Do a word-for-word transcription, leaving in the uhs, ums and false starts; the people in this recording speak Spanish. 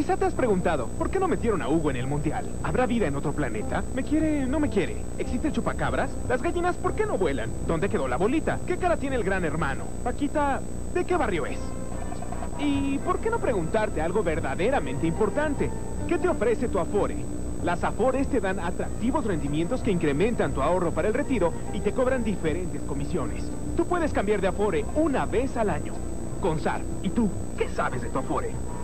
Quizá te has preguntado, ¿por qué no metieron a Hugo en el Mundial? ¿Habrá vida en otro planeta? ¿Me quiere? ¿No me quiere? ¿Existe el chupacabras? ¿Las gallinas por qué no vuelan? ¿Dónde quedó la bolita? ¿Qué cara tiene el gran hermano? Paquita, ¿de qué barrio es? ¿Y por qué no preguntarte algo verdaderamente importante? ¿Qué te ofrece tu Afore? Las Afores te dan atractivos rendimientos que incrementan tu ahorro para el retiro y te cobran diferentes comisiones. Tú puedes cambiar de Afore una vez al año. Con S A R. ¿Y tú? ¿Qué sabes de tu Afore?